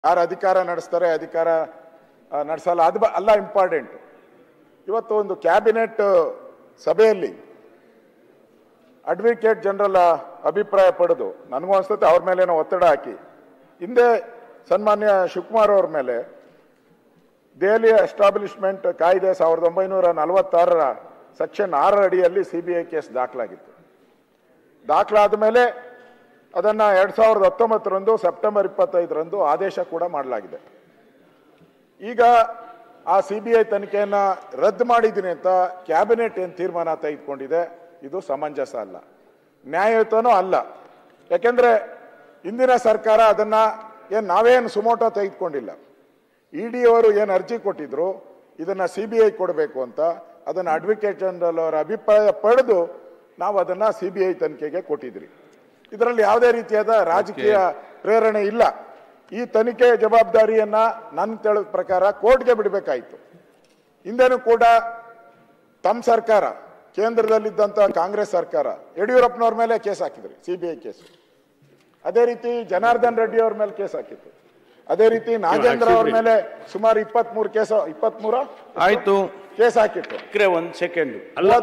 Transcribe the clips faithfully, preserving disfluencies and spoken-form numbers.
ಯಾರು ಅಧಿಕಾರ ನಡೆಸ್ತಾರೆ ಅಧಿಕಾರ ನಡೆಸಲ್ಲ ಅದು ಅಲ್ಲ ಇಂಪಾರ್ಟೆಂಟ್. ಇವತ್ತು ಒಂದು ಕ್ಯಾಬಿನೆಟ್ ಸಭೆಯಲ್ಲಿ ಅಡ್ವೊಕೇಟ್ ಜನರಲ್ ಅಭಿಪ್ರಾಯ ಪಡೆದು ನನಗೂ ಅನಿಸುತ್ತೆ ಅವ್ರ ಮೇಲೇನೋ ಒತ್ತಡ ಹಾಕಿ ಹಿಂದೆ ಸನ್ಮಾನ್ಯ ಶಿವಕುಮಾರ್ ಅವ್ರ ಮೇಲೆ ದೆಹಲಿ ಎಸ್ಟಾಬ್ಲಿಷ್ಮೆಂಟ್ ಕಾಯ್ದೆ ಸಾವಿರದ ಒಂಬೈನೂರ ನಲವತ್ತಾರರ ಸೆಕ್ಷನ್ ಆರರ ಅಡಿಯಲ್ಲಿ ಸಿಬಿಐ ಕೇಸ್ ದಾಖಲಾಗಿತ್ತು. ದಾಖಲಾದ ಮೇಲೆ ಅದನ್ನು ಎರಡ್ ಸಾವಿರದ ಹತ್ತೊಂಬತ್ತರಂದು ಸೆಪ್ಟೆಂಬರ್ ಇಪ್ಪತ್ತೈದರಂದು ಆದೇಶ ಕೂಡ ಮಾಡಲಾಗಿದೆ. ಈಗ ಆ ಸಿಬಿಐ ತನಿಖೆಯನ್ನ ರದ್ದು ಮಾಡಿದ್ದೀನಿ ಅಂತ ಕ್ಯಾಬಿನೆಟ್ ಏನು ತೀರ್ಮಾನ ತೆಗೆದುಕೊಂಡಿದೆ ಇದು ಸಮಂಜಸ ಅಲ್ಲ, ನ್ಯಾಯಯುತನೂ ಅಲ್ಲ. ಯಾಕೆಂದ್ರೆ ಇಂದಿನ ಸರ್ಕಾರ ಅದನ್ನ ಏನು ನಾವೇನು ಸುಮೋಟೋ ತೆಗೆದುಕೊಂಡಿಲ್ಲ. ಇ ಡಿ ಅವರು ಏನು ಅರ್ಜಿ ಕೊಟ್ಟಿದ್ರು ಇದನ್ನ ಸಿಬಿಐ ಕೊಡಬೇಕು ಅಂತ, ಅದನ್ನ ಅಡ್ವೊಕೇಟ್ ಜನರಲ್ ಅವರ ಅಭಿಪ್ರಾಯ ಪಡೆದು ನಾವು ಅದನ್ನ ಸಿಬಿಐ ತನಿಖೆಗೆ ಕೊಟ್ಟಿದ್ರಿ. ಇದರಲ್ಲಿ ಯಾವುದೇ ರೀತಿಯಾದ ರಾಜಕೀಯ ಪ್ರೇರಣೆ ಇಲ್ಲ. ಈ ತನಿಖೆ ಜವಾಬ್ದಾರಿಯನ್ನ ನನ್ನ ತಿಳಿದ ಪ್ರಕಾರ ಕೋರ್ಟ್ಗೆ ಬಿಡಬೇಕಾಯಿತು. ಹಿಂದೆನೂ ಕೂಡ ತಮ್ಮ ಸರ್ಕಾರ ಕೇಂದ್ರದಲ್ಲಿದ್ದಂಥ ಕಾಂಗ್ರೆಸ್ ಸರ್ಕಾರ ಯಡಿಯೂರಪ್ಪನವ್ರ ಮೇಲೆ ಕೇಸ್ ಹಾಕಿದ್ರಿ, ಸಿಬಿಐ ಕೇಸು. ಅದೇ ರೀತಿ ಜನಾರ್ದನ್ ರೆಡ್ಡಿ ಅವ್ರ ಮೇಲೆ ಕೇಸ್ ಹಾಕಿತ್ತು. ಅದೇ ರೀತಿ ನಾಗೇಂದ್ರ ಅವ್ರ ಮೇಲೆ ಸುಮಾರು ಇಪ್ಪತ್ತ್ ಮೂರು ಕೇಸ ಇಪ್ಪತ್ತ್ ಮೂರ ಆಯ್ತು ಕೇಸ್ ಹಾಕಿತ್ತು. ಒಂದ್ ಸೆಕೆಂಡ್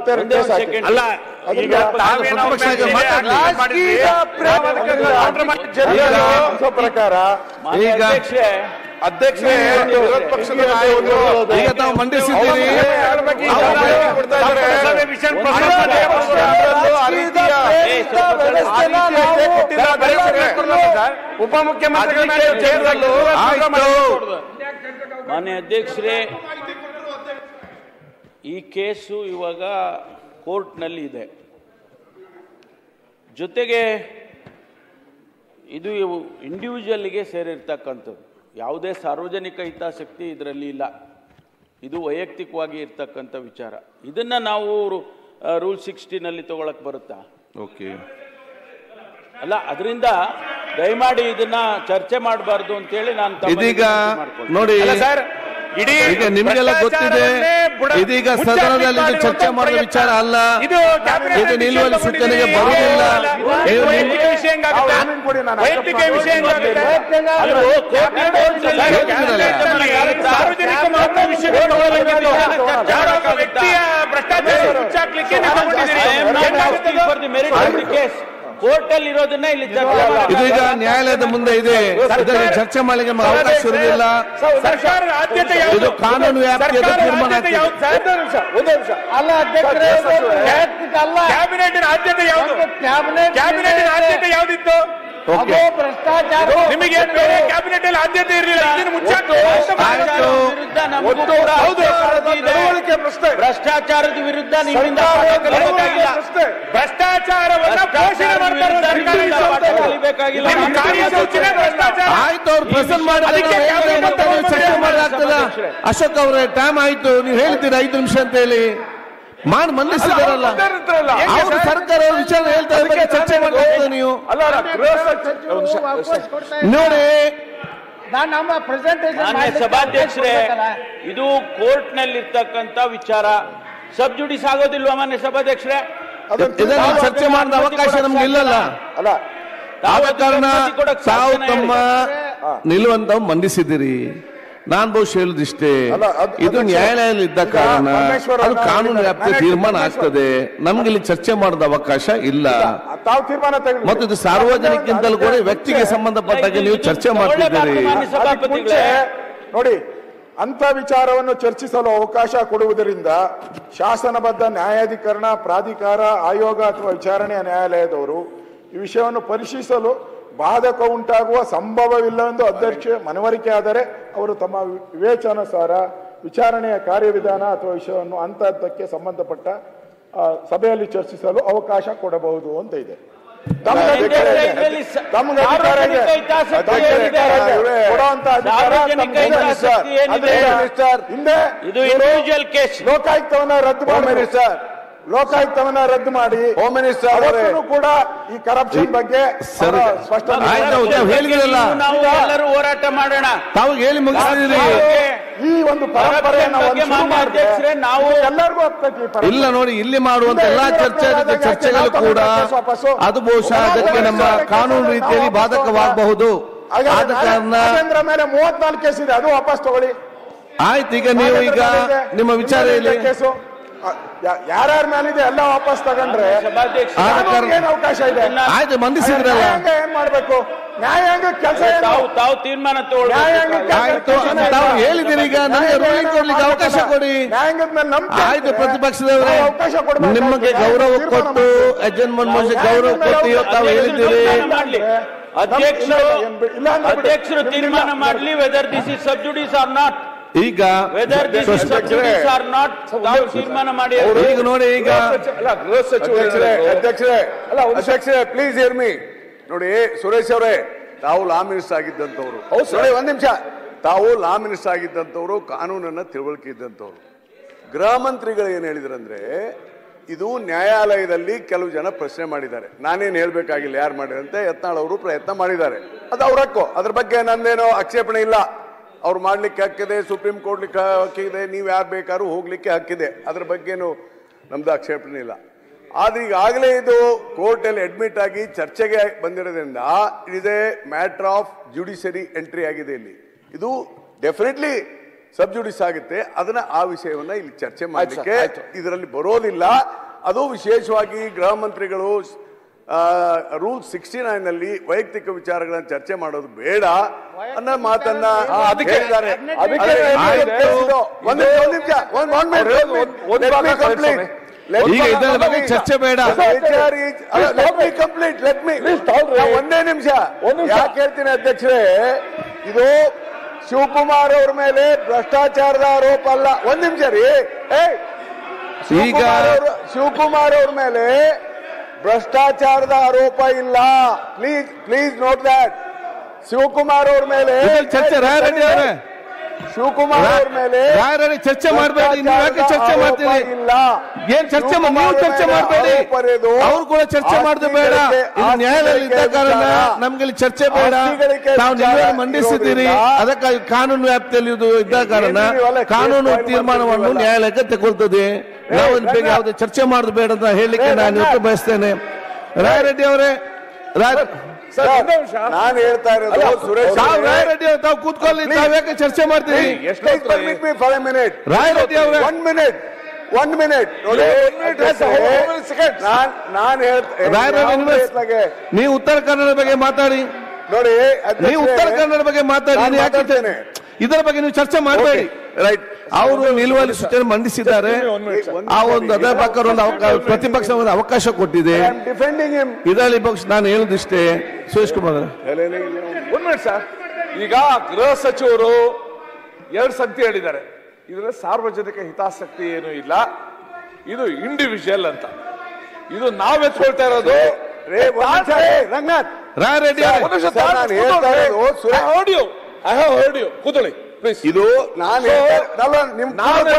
ಪ್ರಕಾರ ಅಧ್ಯಕ್ಷ ವಿರೋಧ ಪಕ್ಷದ ಈಗ ತಾವು ಮಂಡಿಸಿದ್ದೀರಿ. ಉಪಮುಖ್ಯಮಂತ್ರಿ ಮಾನ್ಯ ಅಧ್ಯಕ್ಷರೇ, ಈ ಕೇಸು ಇವಾಗ ಕೋರ್ಟ್ನಲ್ಲಿ ಇದೆ. ಜೊತೆಗೆ ಇದು ಇಂಡಿವಿಜುವಲ್ಗೆ ಸೇರಿರ್ತಕ್ಕಂಥದ್ದು, ಯಾವುದೇ ಸಾರ್ವಜನಿಕ ಹಿತಾಸಕ್ತಿ ಇದರಲ್ಲಿ ಇಲ್ಲ. ಇದು ವೈಯಕ್ತಿಕವಾಗಿ ಇರ್ತಕ್ಕಂಥ ವಿಚಾರ. ಇದನ್ನ ನಾವು ರೂಲ್ ಸಿಕ್ಸ್ಟಿನಲ್ಲಿ ತಗೊಳಕ್ ಬರುತ್ತಾ? ಓಕೆ ಅಲ್ಲ, ಅದರಿಂದ ದಯಮಾಡಿ ಇದನ್ನ ಚರ್ಚೆ ಮಾಡಬಾರ್ದು ಅಂತೇಳಿ ನಾನು ಇದೀಗ ನೋಡಿ ಸರ್, ಈಗ ನಿಮಗೆಲ್ಲ ಗೊತ್ತಿದೆ, ಇದೀಗ ಸದನದಲ್ಲಿ ಚರ್ಚೆ ಮಾಡುವ ವಿಚಾರ ಅಲ್ಲ, ಇದು ನಿಲುವಳಿ ಸೂಚನೆಗೆ ಬರುವುದಿಲ್ಲ. ಕೋರ್ಟ್ ಅಲ್ಲಿ ಇರೋದನ್ನ ಇಲ್ಲಿ ಇದು ಈಗ ನ್ಯಾಯಾಲಯದ ಮುಂದೆ ಇದೆ, ಇದರಲ್ಲಿ ಚರ್ಚೆ ಮಾಡಲಿಕ್ಕೆ ಅವಕಾಶ ಇರುವುದಿಲ್ಲ. ಇದು ಕಾನೂನು ವ್ಯಾಪ್ತಿಯ ತೀರ್ಮಾನ. ಕ್ಯಾಬಿನೆಟ್ ಆದ್ಯತೆ ಯಾವುದು? ಕ್ಯಾಬಿನೆಟ್ ಆದ್ಯತೆ ಯಾವ್ದಿತ್ತು? ಭ್ರಷ್ಟಾಚಾರ ನಿಮಗೆ ಕ್ಯಾಬಿನೆಟ್ ಅಲ್ಲಿ ಆದ್ಯತೆ ಇರಲಿಲ್ಲ. ಭ್ರಷ್ಟಾಚಾರದ ವಿರುದ್ಧ ನಿಮ್ಮಿಂದ ಭ್ರಷ್ಟಾಚಾರವನ್ನು ಪೋಷಣೆ ಮಾಡಬೇಕಾಗಿಲ್ಲ. ಆಯ್ತು, ಅವ್ರು ಪ್ರೆಸೆಂಟ್ ಮಾಡಿದ್ರೆ ಚರ್ಚೆ ಮಾಡಲಾಗ್ತದ. ಅಶೋಕ್ ಅವರೇ, ಟೈಮ್ ಆಯ್ತು, ನೀವು ಹೇಳ್ತೀರಾ ಐದು ನಿಮಿಷ ಅಂತ ಹೇಳಿ ಮಾಡಿ ಮಂಡಿಸಿದಾರಲ್ಲ, ಅವ್ರ ಸರ್ಕಾರ ವಿಚಾರ ಹೇಳ್ತಾ ಇದ್ದಾರೆ, ಚರ್ಚೆ ಮಾಡಲಾಗ್ತದೆ. ನೀವು ನೋಡಿ, ಮಾನ್ಯ ಸಭಾಧ್ಯಕ್ಷರೇ, ಇದು ಕೋರ್ಟ್ ನಲ್ಲಿ ಇರ್ತಕ್ಕಂಥ ವಿಚಾರ, ಸಬ್ ಜುಡಿಸ್ ಆಗೋದಿಲ್ವಾ ಮಾನ್ಯ ಸಭಾಧ್ಯಕ್ಷರೇ? ಇದನ್ನು ಚರ್ಚೆ ಮಾಡಿದ ಅವಕಾಶ ನಮ್ಗೆ ಇಲ್ಲಲ್ಲ. ಅಲ್ಲ, ಆದ ಕಾರಣ ತಾವು ತಮ್ಮ ನಿಲುವಂತ ಮಂಡಿಸಿದಿರಿ. ನಾನ್ ಬಹುಶಃ ಹೇಳುದಿಷ್ಟೇ, ಇದು ನ್ಯಾಯಾಲಯದಲ್ಲಿ ಇದ್ದ ಕಾರಣ ಅದು ಕಾನೂನು ವ್ಯಾಪ್ತಿಯ ತೀರ್ಮಾನ ಆಗ್ತದೆ. ನಮ್ಗೆ ಇಲ್ಲಿ ಚರ್ಚೆ ಮಾಡಿದ ಅವಕಾಶ ಇಲ್ಲ. ಮತ್ತು ಇದು ಸಾರ್ವಜನಿಕಿಂತಲೂ ಕೂಡ ವ್ಯಕ್ತಿಗೆ ಸಂಬಂಧಪಟ್ಟಾಗ ನೀವು ಚರ್ಚೆ ಮಾಡ್ತಿದ್ದೀರಿ. ನೋಡಿ, ಅಂತ ವಿಚಾರವನ್ನು ಚರ್ಚಿಸಲು ಅವಕಾಶ ಕೊಡುವುದರಿಂದ ಶಾಸನಬದ್ಧ ನ್ಯಾಯಾಧಿಕರಣ, ಪ್ರಾಧಿಕಾರ, ಆಯೋಗ ಅಥವಾ ವಿಚಾರಣೆಯ ನ್ಯಾಯಾಲಯದವರು ಈ ವಿಷಯವನ್ನು ಪರಿಶೀಲಿಸಲು ಬಾಧಕ ಉಂಟಾಗುವ ಸಂಭವವಿಲ್ಲವೆಂದು ಅಧ್ಯಕ್ಷ ಮನವರಿಕೆ ಆದರೆ ಅವರು ತಮ್ಮ ವಿವೇಚನಾನುಸಾರ ವಿಚಾರಣೆಯ ಕಾರ್ಯವಿಧಾನ ಅಥವಾ ವಿಷಯವನ್ನು ಹಂತ ಹಂತಕ್ಕೆ ಸಂಬಂಧಪಟ್ಟ ಸಭೆಯಲ್ಲಿ ಚರ್ಚಿಸಲು ಅವಕಾಶ ಕೊಡಬಹುದು ಅಂತ ಇದೆ. ಲೋಕಾಯುಕ್ತವನ್ನ ರದ್ದು ಮಾಡಿ ಸರ್, ಲೋಕಾಯುಕ್ತವನ್ನ ರದ್ದು ಮಾಡಿ ಹೋಮ್ ಮಿನಿಸ್ಟರ್ ಅವರು ಕೂಡ ಈ ಕರಪ್ಷನ್ ಬಗ್ಗೆ ಎಲ್ಲರೂ ಹೋರಾಟ ಮಾಡೋಣ. ತಾವು ಹೇಳಿ ಮುಗಿಸಿದ್ರಿ. ಈ ಒಂದು ಪರಂಪರೆಯನ್ನು ನಾವು ಎಲ್ಲರಿಗೂ ಇಲ್ಲ ನೋಡಿ, ಇಲ್ಲಿ ಮಾಡುವಂತ ಎಲ್ಲಾ ಚರ್ಚೆ ಚರ್ಚೆಗಳು ಕೂಡ ಅದು ಬಹುಶಃ ಅದಕ್ಕೆ ನಮ್ಮ ಕಾನೂನು ರೀತಿಯಲ್ಲಿ ಬಾಧಕವಾಗಬಹುದು. ಆದ ಕಾರಣ ರಾಜೇಂದ್ರ ಮೇಲೆ ಮೂವತ್ನಾಲ್ಕು ಕೇಸ್ ಇದೆ, ಅದು ವಾಪಸ್ ತಗೊಳ್ಳಿ. ಆಯ್ತು, ಈಗ ನೀವು ಈಗ ನಿಮ್ಮ ವಿಚಾರ ಹೇಳಿ. ಕೇಸು ಯಾರ್ಯಾರ ಮೇಲಿದೆ ಎಲ್ಲ ವಾಪಸ್ ತಗೊಂಡ್ರೆ ಏನ್ ಅವಕಾಶ ಇದೆ? ಆಯ್ತು, ಮಂಡಿಸಿದ್ರಲ್ಲ, ಏನ್ ಮಾಡ್ಬೇಕು? ನ್ಯಾಯಾಂಗ ಕೆಲಸ ತಾವು ತೀರ್ಮಾನ ಆಯ್ತು ತಾವು ಹೇಳಿದಿರಿ. ಈಗ ನನಗೆ ರೂಲಿಂಗ್ ಕೊಡ್ಲಿಕ್ಕೆ ಅವಕಾಶ ಕೊಡಿ. ನ್ಯಾಯಾಂಗದ ಮೇಲೆ ನಂಬಿಕೆ ಆಯ್ತು, ಪ್ರತಿಪಕ್ಷದವರೇ ಅವಕಾಶ ಕೊಡ್ಬೇಕು. ನಿಮಗೆ ಗೌರವ ಕೊಟ್ಟು ಅಡ್ಜಸ್ಟ್ಮೆಂಟ್ ಮಾಡಿ ಗೌರವ ಕೊಟ್ಟು ತಾವು ಹೇಳಿದ್ದೀರಿ. ಅಧ್ಯಕ್ಷರು ಅಧ್ಯಕ್ಷರು ತೀರ್ಮಾನ ಮಾಡಲಿ whether this is sub judice or not. ಈಗ whether this is sub judice or not ತಾವು ತೀರ್ಮಾನ ಮಾಡಿ. ಈಗ ನೋಡಿ, ಈಗ ಗೃಹ ಸಚಿವರೇ ಅಧ್ಯಕ್ಷರೇ ಅಲ್ಲ ಅಧ್ಯಕ್ಷರೇ ಪ್ಲೀಸ್ ಹಿಯರ್ ಮೀ. ನೋಡಿ ಸುರೇಶ್ ಅವರೇ, ತಾವು ಲಾ ಮಿನಿಸ್ಟರ್ ಆಗಿದ್ದಂಥವ್ರು, ಒಂದ್ ನಿಮಿಷ, ತಾವು ಲಾ ಮಿನಿಸ್ಟರ್ ಆಗಿದ್ದಂಥವ್ರು, ಕಾನೂನನ್ನ ತಿಳುವಳಿಕೆ ಇದ್ದಂಥವ್ರು. ಗೃಹ ಮಂತ್ರಿಗಳು ಏನ್ ಹೇಳಿದ್ರಂದ್ರೆ ಇದು ನ್ಯಾಯಾಲಯದಲ್ಲಿ ಕೆಲವು ಜನ ಪ್ರಶ್ನೆ ಮಾಡಿದ್ದಾರೆ, ನಾನೇನು ಹೇಳ್ಬೇಕಾಗಿಲ್ಲ ಯಾರು ಮಾಡಿದಂತೆ, ಯತ್ನಾಳ್ ಅವರು ಪ್ರಯತ್ನ ಮಾಡಿದ್ದಾರೆ, ಅದು ಅವ್ರ ಹಕ್ಕು, ಅದ್ರ ಬಗ್ಗೆ ನಂದೇನೋ ಆಕ್ಷೇಪಣೆ ಇಲ್ಲ. ಅವ್ರು ಮಾಡ್ಲಿಕ್ಕೆ ಹಕ್ಕಿದೆ, ಸುಪ್ರೀಂ ಕೋರ್ಟ್ಲಿಕ್ಕೆ ಹಕ್ಕಿದೆ, ನೀವು ಯಾರು ಬೇಕಾದ್ರೂ ಹೋಗ್ಲಿಕ್ಕೆ ಹಕ್ಕಿದೆ, ಅದ್ರ ಬಗ್ಗೆನೂ ನಮ್ದು ಆಕ್ಷೇಪಣೆ ಇಲ್ಲ. ಆದ್ರೆ ಈಗಾಗಲೇ ಇದು ಕೋರ್ಟಲ್ಲಿ ಅಡ್ಮಿಟ್ ಆಗಿ ಚರ್ಚೆಗೆ ಬಂದಿರೋದ್ರಿಂದ it is a matter of judiciary entry ಆಗಿದೆ. ಇಲ್ಲಿ ಇದು ಡೆಫಿನೆಟ್ಲಿ ಸಬ್ ಜುಡಿಸ್ ಆಗುತ್ತೆ. ಅದನ್ನ ಆ ವಿಷಯವನ್ನ ಇಲ್ಲಿ ಚರ್ಚೆ ಮಾಡಲಿಕ್ಕೆ ಇದರಲ್ಲಿ ಬರೋದಿಲ್ಲ. ಅದು ವಿಶೇಷವಾಗಿ ಗೃಹ ಮಂತ್ರಿಗಳು ರೂಲ್ ಸಿಕ್ಸ್ಟಿ ನೈನ್ ನಲ್ಲಿ ವೈಯಕ್ತಿಕ ವಿಚಾರಗಳನ್ನು ಚರ್ಚೆ ಮಾಡೋದು ಬೇಡ ಅನ್ನೋ ಮಾತನ್ನ ಹೇಳಿದ್ದಾರೆ. ಈಗ ಇದರ ಬಗ್ಗೆ ಚರ್ಚೆ ಬೇಡ. ಕಂಪ್ಲೀಟ್ ಲೆಟ್ ಮೀ ಒಂದೇ ನಿಮಿಷ ಯಾಕೆ ಹೇಳ್ತೀನಿ ಅಧ್ಯಕ್ಷರೇ, ಇದು ಶಿವಕುಮಾರ್ ಅವ್ರ ಮೇಲೆ ಭ್ರಷ್ಟಾಚಾರದ ಆರೋಪ ಅಲ್ಲ. ಒಂದ್ ನಿಮಿಷ ರೀ, ಈಗ ಶಿವಕುಮಾರ್ ಅವ್ರ ಮೇಲೆ ಭ್ರಷ್ಟಾಚಾರದ ಆರೋಪ ಇಲ್ಲ. Please please note that. Shivakumar ಅವ್ರ ಮೇಲೆ ಚರ್ಚೆ ರಾಯರೆಡ್ಡಿ ಅವರೇ ಶಿವಕುಮಾರ್ ಅವ್ರ ಮೇಲೆ ರಾಯರೆಡ್ಡಿ ಚರ್ಚೆ ಮಾಡಬೇಡಿ. ನೀವು ಯಾಕೆ ಚರ್ಚೆ ಮಾಡ್ತೀರಿ? ಇಲ್ಲ, ಏನ್ ಚರ್ಚೆ ನೀವು ಚರ್ಚೆ ಮಾಡಬೇಡಿ, ಅವ್ರು ಕೂಡ ಚರ್ಚೆ ಮಾಡೋದು ಬೇಡ. ಇದು ನ್ಯಾಯಾಲಯ ಇದ್ದ ಕಾರಣ ನಮ್ಗೆ ಇಲ್ಲಿ ಚರ್ಚೆ ಬೇಡ. ನಾವು ನಿಲುವನ್ನು ಮಂಡಿಸಿದ್ದೀರಿ, ಅದಕ್ಕಾಗಿ ಕಾನೂನು ವ್ಯಾಪ್ತಿಯಲ್ಲಿ ಇದು ಇದ್ದ ಕಾರಣ ಕಾನೂನು ತೀರ್ಮಾನವನ್ನು ನ್ಯಾಯಾಲಯಕ್ಕೆ ತಗೊಳ್ತದೆ. ನಾವು ಬೇಗ ಯಾವುದೇ ಚರ್ಚೆ ಮಾಡೋದು ಬೇಡ ಅಂತ ಹೇಳಲಿಕ್ಕೆ ನಾನು ಇವತ್ತು ಬಯಸ್ತೇನೆ. ರಾಯರೆಡ್ಡಿ ಅವರೇ, ನಾನು ಹೇಳ್ತಾ ಇರೋದು ಸುರೇಶ್ ರಾಯರೆಡ್ಡಿ ಅವರು ತಾವು ಕೂತ್ಕೊಳ್ಳಿ, ತಾವ್ ಯಾಕೆ ಚರ್ಚೆ ಮಾಡ್ತೀರಿ? ರಾಯರೆಡ್ಡಿ ಅವರೇ ಒನ್ ಮಿನಿಟ್ ಒನ್ ಮಿನಿಟ್ ನಾನು ಹೇಳ್ತೇನೆ. ನೀವು ಉತ್ತರ ಕನ್ನಡ ಬಗ್ಗೆ ಮಾತಾಡಿ. ನೋಡಿ, ನೀವು ಉತ್ತರ ಕನ್ನಡ ಬಗ್ಗೆ ಮಾತಾಡಿ. ಯಾಕಿದ್ದೇನೆ ಇದರ ಬಗ್ಗೆ ನೀವು ಚರ್ಚೆ ಮಾಡಬೇಡಿ. ರೈಟ್, ಅವರು ನಿಲುವಳಿ ಸೂಚನೆ ಮಂಡಿಸಿದ್ದಾರೆ. ಆ ಒಂದು ಅದರ ಪ್ರಕಾರ ಒಂದು ಪ್ರತಿಪಕ್ಷ ಒಂದು ಅವಕಾಶ ಕೊಟ್ಟಿದೆ. ಇದರಲ್ಲಿ ಪಕ್ಷ ನಾನು ಹೇಳುದಿಷ್ಟೇ. ಸುರೇಶ್ ಕುಮಾರ್ ಒಂದ್ ಮಿನಿಟ್ ಸರ್, ಈಗ ಗೃಹ ಸಚಿವರು ಎರಡು ಸಂಗತಿ ಹೇಳಿದ್ದಾರೆ. ಇದರಲ್ಲಿ ಸಾರ್ವಜನಿಕ ಹಿತಾಸಕ್ತಿ ಏನು ಇಲ್ಲ, ಇದು ಇಂಡಿವಿಜುವಲ್ ಅಂತ. ಇದು ನಾವ್ ಎತ್ಕೊಳ್ತಾ ಇರೋದು. Ranganath Rayareddy audio I have heard you. ಕೂತ್ಕೊಳ್ಳಿ ಪ್ಲೀಸ್. ಇದು ನಾನು ನಿಮ್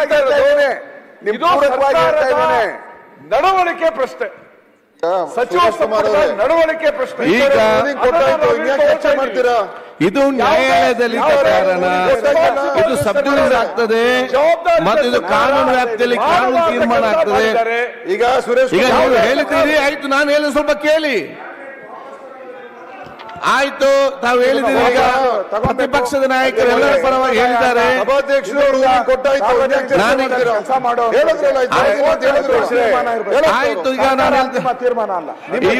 ನಡವಳಿಕೆ ಪ್ರಶ್ನೆ, ಸಚಿವ ನಡವಳಿಕೆ ಪ್ರಶ್ನೆ. ಈಗ ಚರ್ಚೆ ಮಾಡ್ತೀರಾ? ಇದು ನ್ಯಾಯಾಲಯದಲ್ಲಿ ಕಾರಣ ಇದು ಸಬ್ ಜುಡಿಸ್ ಆಗ್ತದೆ ಮತ್ತು ಇದು ಕಾನೂನು ವ್ಯಾಪ್ತಿಯಲ್ಲಿ ಕಾನೂನು ತೀರ್ಮಾನ ಆಗ್ತದೆ. ಈಗ ಸುರೇಶ್ ಈಗ ನೀವು ಹೇಳಿದ್ದೀರಿ, ಆಯ್ತು, ನಾನು ಹೇಳಿದ ಸ್ವಲ್ಪ ಕೇಳಿ. ಆಯ್ತು, ತಾವು ಹೇಳಿದ್ದೀರಿ. ಈಗ ಪ್ರತಿಪಕ್ಷದ ನಾಯಕರು ಎಲ್ಲರ ಪರವಾಗಿ ಹೇಳಿದ್ದಾರೆ. ಆಯ್ತು, ಈಗ ನಾನು ತೀರ್ಮಾನ ಅಲ್ಲ,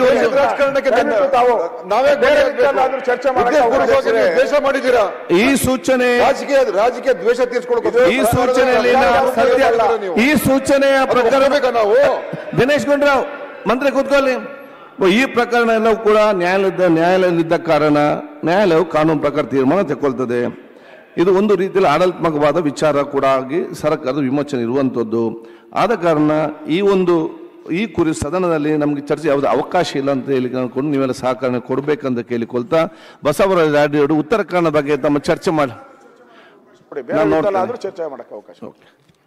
ದ್ವೇಷ ಮಾಡಿದ್ದೀರಾ? ಈ ಸೂಚನೆ ರಾಜಕೀಯ ರಾಜಕೀಯ ದ್ವೇಷ ತೀರ್ಸ್ಕೊಳ್ಬೇಕು. ಈ ಸೂಚನೆಯಲ್ಲಿ ಸತ್ಯ ಈ ಸೂಚನೆಯ ಪ್ರಕಾರ ನಾವು ದಿನೇಶ್ ಗುಂಡೂರಾವ್ ಮಂತ್ರಿ ಕೂತ್ಕೊಳ್ಳಿ. ಈ ಪ್ರಕರಣ ಎಲ್ಲವೂ ಕೂಡ ನ್ಯಾಯಾಲಯದ ನ್ಯಾಯಾಲಯದಲ್ಲಿದ್ದ ಕಾರಣ ನ್ಯಾಯಾಲಯವು ಕಾನೂನು ಪ್ರಕಾರ ತೀರ್ಮಾನ ತೆಗೆದುಕೊಳ್ತದೆ. ಇದು ಒಂದು ರೀತಿಯಲ್ಲಿ ಆಡಳಿತಾತ್ಮಕವಾದ ವಿಚಾರ ಕೂಡ ಆಗಿ ಸರ್ಕಾರದ ವಿಮೋಚನೆ ಇರುವಂಥದ್ದು. ಆದ ಕಾರಣ ಈ ಒಂದು ಈ ಕುರಿ ಸದನದಲ್ಲಿ ನಮಗೆ ಚರ್ಚೆ ಯಾವುದೇ ಅವಕಾಶ ಇಲ್ಲ ಅಂತ ಹೇಳಿ ಅಂದ್ಕೊಂಡು ನೀವೆಲ್ಲ ಸಹಕಾರ ಕೊಡಬೇಕಂತ ಕೇಳಿಕೊಳ್ತಾ ಬಸವರಾಜ ರಾಡಿಯವರು ಉತ್ತರ ಕನ್ನಡ ಬಗ್ಗೆ ತಮ್ಮ ಚರ್ಚೆ ಮಾಡಿ ಚರ್ಚೆ ಮಾಡಕ್ಕೆ ಅವಕಾಶ.